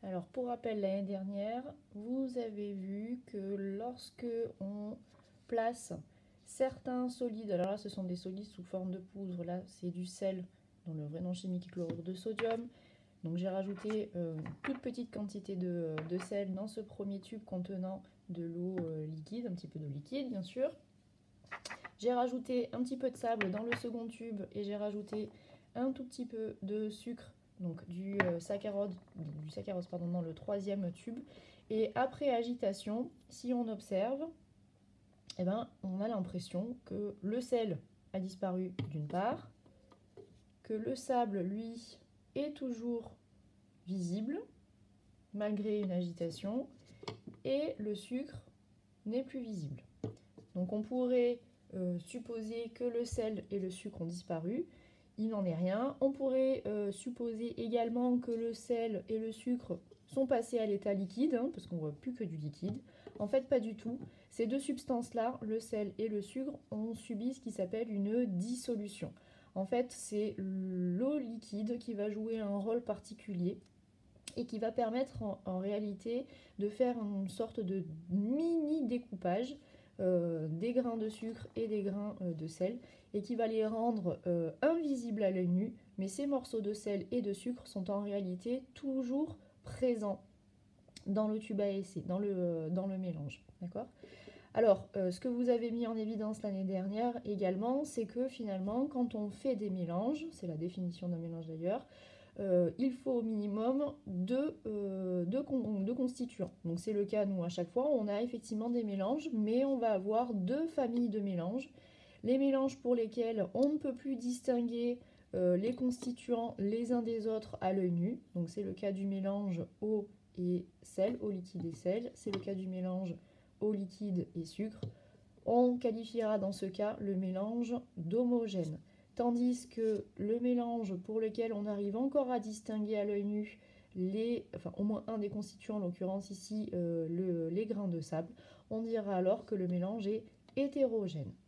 Alors pour rappel, l'année dernière, vous avez vu que lorsque on place certains solides, alors là ce sont des solides sous forme de poudre, là c'est du sel, dont le vrai nom chimique est chlorure de sodium. Donc j'ai rajouté une toute petite quantité de sel dans ce premier tube contenant de l'eau liquide, un petit peu d'eau liquide bien sûr. J'ai rajouté un petit peu de sable dans le second tube et j'ai rajouté un tout petit peu de sucre, donc du saccharose pardon, dans le troisième tube. Et après agitation, si on observe, eh ben, on a l'impression que le sel a disparu d'une part, que le sable, lui, est toujours visible malgré une agitation, et le sucre n'est plus visible. Donc on pourrait supposer que le sel et le sucre ont disparu. Il n'en est rien. On pourrait supposer également que le sel et le sucre sont passés à l'état liquide, hein, parce qu'on ne voit plus que du liquide. En fait, pas du tout. Ces deux substances-là, le sel et le sucre, ont subi ce qui s'appelle une dissolution. En fait, c'est l'eau liquide qui va jouer un rôle particulier et qui va permettre en réalité de faire une sorte de mini découpage des grains de sucre et des grains de sel, et qui va les rendre invisibles à l'œil nu, mais ces morceaux de sel et de sucre sont en réalité toujours présents dans le tube à essai, dans le mélange. D'accord ? Alors, ce que vous avez mis en évidence l'année dernière également, c'est que finalement, quand on fait des mélanges, c'est la définition d'un mélange d'ailleurs, il faut au minimum deux constituants. Donc c'est le cas, nous, à chaque fois, on a effectivement des mélanges, mais on va avoir deux familles de mélanges. Les mélanges pour lesquels on ne peut plus distinguer les constituants les uns des autres à l'œil nu. Donc c'est le cas du mélange eau et sel, eau liquide et sel. C'est le cas du mélange eau liquide et sucre. On qualifiera dans ce cas le mélange d'homogène. Tandis que le mélange pour lequel on arrive encore à distinguer à l'œil nu au moins un des constituants, en l'occurrence ici les grains de sable, on dira alors que le mélange est hétérogène.